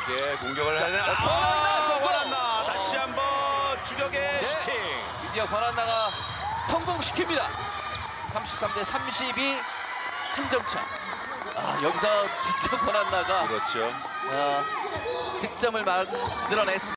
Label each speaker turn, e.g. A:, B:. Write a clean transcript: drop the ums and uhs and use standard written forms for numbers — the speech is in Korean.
A: 강하게 공격을 하는 권한나 다시 한번 추격의 슈팅.
B: 드디어 권한나가 성공시킵니다. 33대 32 한 점 차. 여기서 드디어 권한나가
A: 그렇죠.
B: 득점을 만들어냈습니다.